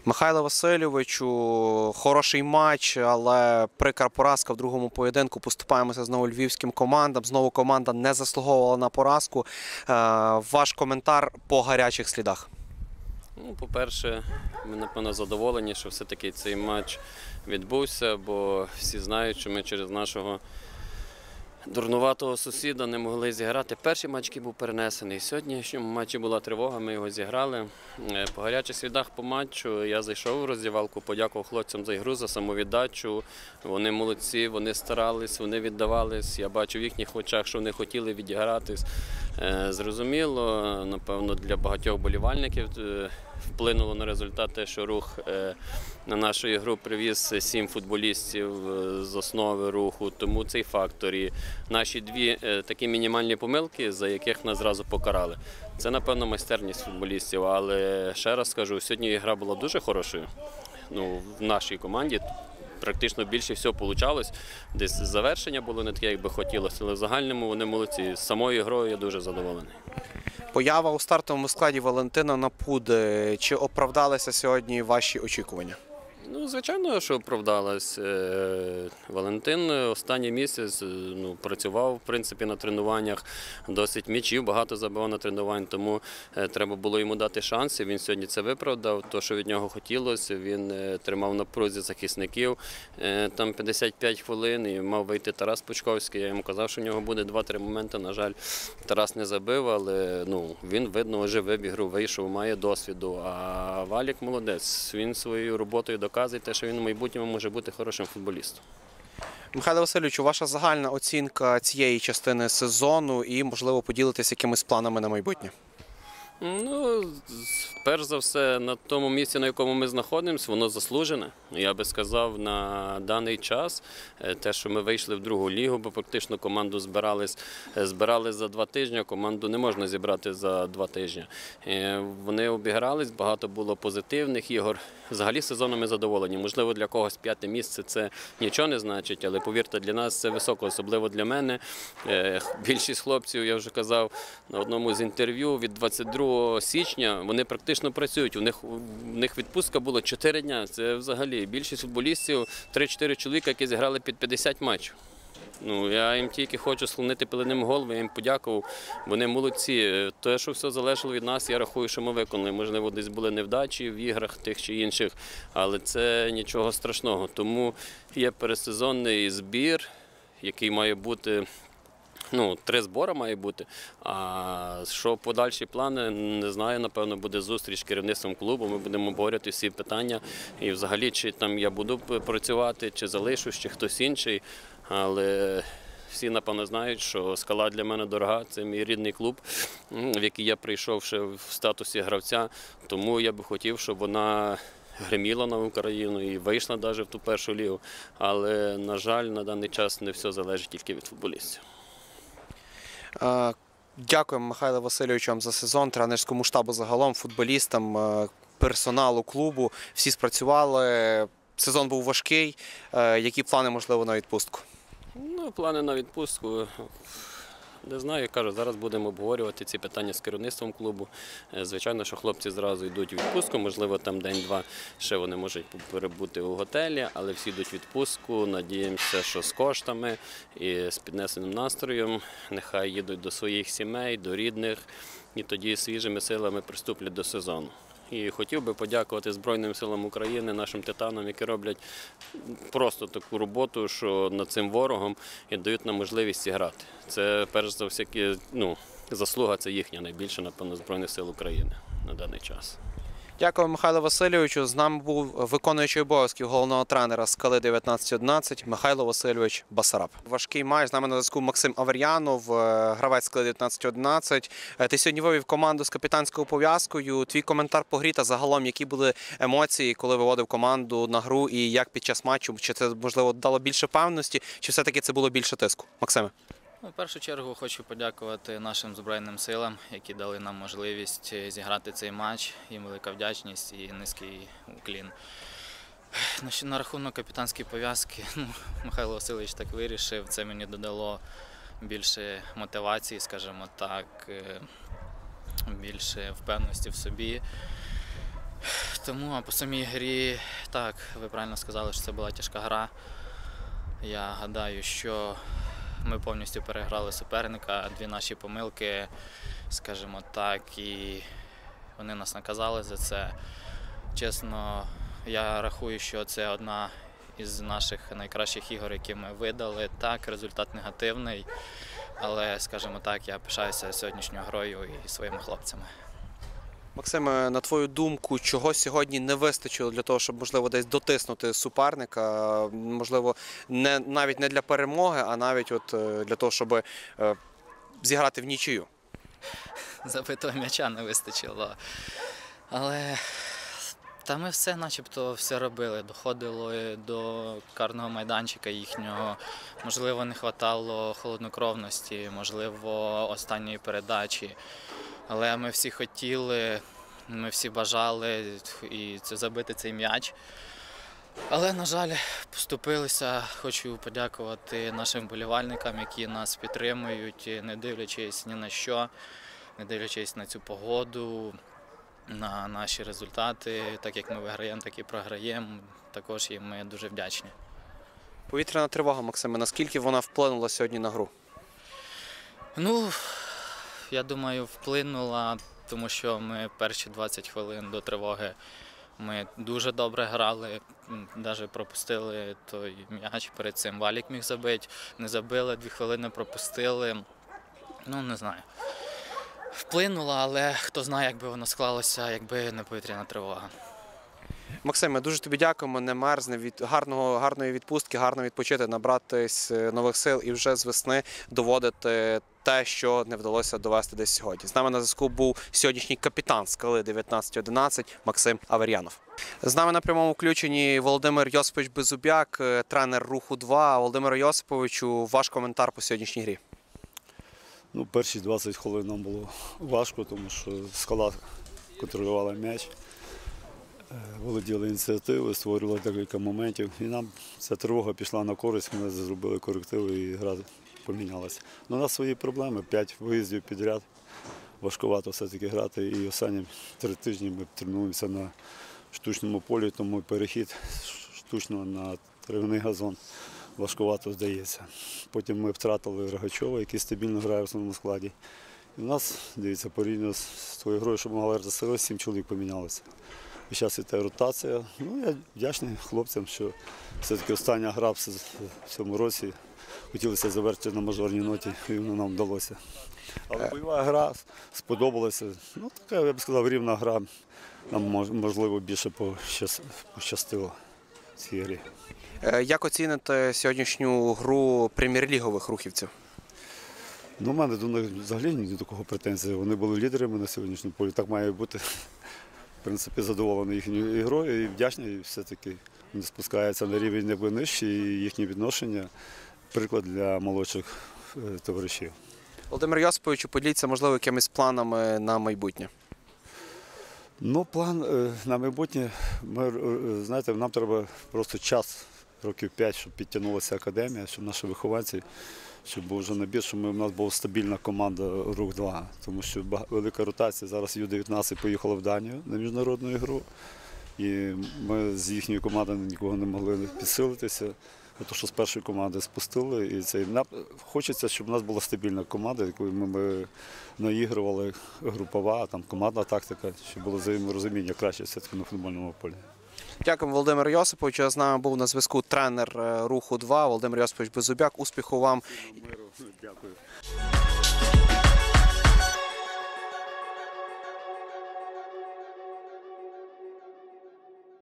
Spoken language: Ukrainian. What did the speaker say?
Михайло Васильовичу, хороший матч, але прикра поразка в другому поєдинку. Поступаємося знову львівським командам. Знову команда не заслуговувала на поразку. Ваш коментар по гарячих слідах? По-перше, ми, напевно, задоволені, що все-таки цей матч відбувся, бо всі знають, що ми через нашого дурнуватого сусіда не могли зіграти. Перший матч, який був перенесений. В сьогоднішньому матчі була тривога, ми його зіграли. По гарячих слідах по матчу я зайшов у роздягалку, подякував хлопцям за ігру, за самовіддачу. Вони молодці, вони старались, вони віддавались. Я бачу в їхніх очах, що вони хотіли відігратись. Зрозуміло, напевно, для багатьох болівальників вплинуло на результат те, що рух на нашу ігру привіз 7 футболістів з основи руху, тому цей фактор. І наші дві такі мінімальні помилки, за яких нас зразу покарали. Це, напевно, майстерність футболістів, але ще раз скажу, сьогодні гра була дуже хорошою в нашій команді. Практично більше всього вийшло. Десь завершення було не таке, як би хотілося, але в загальному вони молодці. З самою грою я дуже задоволений. Поява у стартовому складі Валентина Напуди. Чи оправдалися сьогодні ваші очікування? Звичайно, що оправдалась. Валентин останній місяць працював, в принципі, на тренуваннях, досить м'ячів, багато забивав на тренувань, тому треба було йому дати шанс, і він сьогодні це виправдав. То, що від нього хотілося, він тримав на прузі захисників, там 55 хвилин, і мав вийти Тарас Пучковський. Я йому казав, що в нього буде 2-3 моменти, на жаль, Тарас не забив, але він, видно, оживив ігру, вийшов, має досвіду, а Валік молодець, він своєю роботою доказує те, що він у майбутньому може бути хорошим футболістом. Михайло Васильовичу, ваша загальна оцінка цієї частини сезону і, можливо, поділитися якимись планами на майбутнє? Перш за все, на тому місці, на якому ми знаходимося, воно заслужене. Я би сказав, на даний час, те, що ми вийшли в другу лігу, бо практично команду збирали за 2 тижні, команду не можна зібрати за 2 тижні. Вони обігрались, багато було позитивних ігор. Взагалі сезоном ми задоволені. Можливо, для когось 5-те місце це нічого не значить, але повірте, для нас це високо, особливо для мене. Більшість хлопців, я вже казав на одному з інтерв'ю, від 22 січня вони практично працюють. У них відпустка була 4 дні. Це взагалі більшість футболістів, 3-4 чоловіка, які зіграли під 50 матчів. Я їм тільки хочу склонити пеленим голову, я їм подякував. Вони молодці. Те, що все залежало від нас, я рахую, що ми виконали. Можливо, десь були невдачі в іграх тих чи інших, але це нічого страшного. Тому є передсезонний збір, який має бути. 3 збори має бути, а що подальші плани, не знаю, напевно, буде зустріч з керівництвом клубу, ми будемо обговорювати всі питання, і взагалі, чи там я буду працювати, чи залишусь, чи хтось інший, але всі, напевно, знають, що «Скала» для мене дорога, це мій рідний клуб, в який я прийшов ще в статусі гравця, тому я би хотів, щоб вона гриміла на Україну і вийшла навіть в ту першу лігу, але, на жаль, на даний час не все залежить тільки від футболістів. Дякуємо, Михайло Васильовичу, вам за сезон, тренерському штабу загалом, футболістам, персоналу клубу. Всі спрацювали, сезон був важкий. Які плани, можливо, на відпустку? Плани на відпустку, не знаю, я кажу, зараз будемо обговорювати ці питання з керівництвом клубу. Звичайно, що хлопці зразу йдуть у відпустку, можливо, там день-два ще вони можуть перебути у готелі, але всі йдуть у відпустку, надіємося, що з коштами і з піднесеним настроєм, нехай їдуть до своїх сімей, до рідних, і тоді свіжими силами приступлять до сезону. І хотів би подякувати Збройним силам України, нашим титанам, які роблять просто таку роботу, що над цим ворогом і дають нам можливість грати. Це, перш за все, заслуга це їхня найбільша, напевно, Збройних сил України на даний час. Дякую, Михайло Васильовичу. З нами був виконуючий обов'язків головного тренера «Скали» 1911 Михайло Васильович Басараб. Важкий матч. З нами на зв'язку Максим Авер'янов, гравець «Скали» 1911. Ти сьогодні вивів команду з капітанською пов'язкою. Твій коментар по грі та загалом, які були емоції, коли виводив команду на гру і як під час матчу? Чи це, можливо, дало більше певності, чи все-таки це було більше тиску? Максиме. В першу чергу хочу подякувати нашим Збройним силам, які дали нам можливість зіграти цей матч. Їм велика вдячність і низький уклін. На рахунок капітанської пов'язки, Михайло Васильович так вирішив, це мені додало більше мотивації, скажімо так, більше впевненості в собі. Тому, а по самій грі, так, ви правильно сказали, що це була тяжка гра. Я гадаю, що ми повністю переграли суперника, дві наші помилки, скажімо так, і вони нас наказали за це. Чесно, я рахую, що це одна із наших найкращих ігор, які ми видали. Так, результат негативний, але, скажімо так, я пишаюся сьогоднішньою грою і своїми хлопцями. Максиме, на твою думку, чого сьогодні не вистачило для того, щоб, можливо, десь дотиснути суперника, можливо, навіть не для перемоги, а навіть для того, щоб зіграти в нічию? Забитого м'яча не вистачило. Але ми все начебто все робили. Доходило до карного майданчика їхнього. Можливо, не вистачало холоднокровності, можливо, останньої передачі. Але ми всі хотіли, ми всі бажали і забити цей м'яч. Але, на жаль, поступилися. Хочу подякувати нашим вболівальникам, які нас підтримують, не дивлячись ні на що, не дивлячись на цю погоду, на наші результати. Так як ми виграємо, так і програємо. Також їм ми дуже вдячні. Повітряна тривога, Максиме, наскільки вона вплинула сьогодні на гру? Ну, я думаю, вплинула, тому що ми перші 20 хвилин до тривоги ми дуже добре грали, навіть пропустили той м'яч, перед цим Валік міг забити, не забили, 2 хвилини пропустили. Ну, не знаю. Вплинула, але хто знає, як би воно склалося, якби не повітряна тривога. Максиме, дуже тобі дякуємо, не мерзне, гарної відпустки, гарно відпочити, набратись нових сил і вже з весни доводити те, що не вдалося довести десь сьогодні. З нами на зв'язку був сьогоднішній капітан «Скали» 1911 Максим Авер'янов. З нами на прямому включенні Володимир Йосипович Беззубяк, тренер «Руху-2». Володимиру Йосиповичу, ваш коментар по сьогоднішній грі. Ну, перші 20 хвилин нам було важко, тому що «Скала» контролювала м'яч, володіли ініціативою, створювали декілька моментів. І нам ця тривога пішла на користь, ми зробили корективи і гра помінялася. У нас свої проблеми, 5 виїздів підряд. Важкувато все-таки грати. І останні 3 тижні ми тренуємося на штучному полі, тому перехід штучно на трав'яний газон важкувато здається. Потім ми втратили Рогачова, який стабільно грає в основному складі. І в нас, дивіться, порівняно з твоєю грою, щоб могли розсилити, 7 чоловік помінялося. І зараз йде ротація. Ну, я вдячний хлопцям, що все-таки остання гра в цьому році хотілося завершити на мажорній ноті, і воно нам вдалося. Але бойова гра сподобалася. Ну, така, я б сказав, рівна гра. Нам, можливо, більше пощастило в цій грі. Як оціните сьогоднішню гру прем'єр-лігових рухівців? Ну, у мене до них взагалі ні до такого претензій. Вони були лідерами на сьогоднішньому полі. Так має бути. В принципі, задоволений їхньою ігрою і вдячний. І все-таки вони спускаються на рівень якби нижче, і їхні відношення – приклад для молодших товаришів. Володимир Йосиповичу, поділіться, можливо, якимись планами на майбутнє. Ну, план на майбутнє, знаєте, нам треба просто час, років 5, щоб підтягнулася академія, щоб наші вихованці, щоб був вже набір, щоб у нас була стабільна команда «Рух-2». Тому що велика ротація. Зараз Ю-19 поїхала в Данію на міжнародну ігру. І ми з їхньої команди нікого не могли підсилитися. Тому що з першої команди спустили. І хочеться, щоб у нас була стабільна команда, якою ми наігрували групова, там командна тактика, щоб було взаєморозуміння краще все-таки на футбольному полі. Дякую, Володимир Йосипович. З нами був на зв'язку тренер «Руху-2» Володимир Йосипович Беззубяк. Успіху вам. Дякую.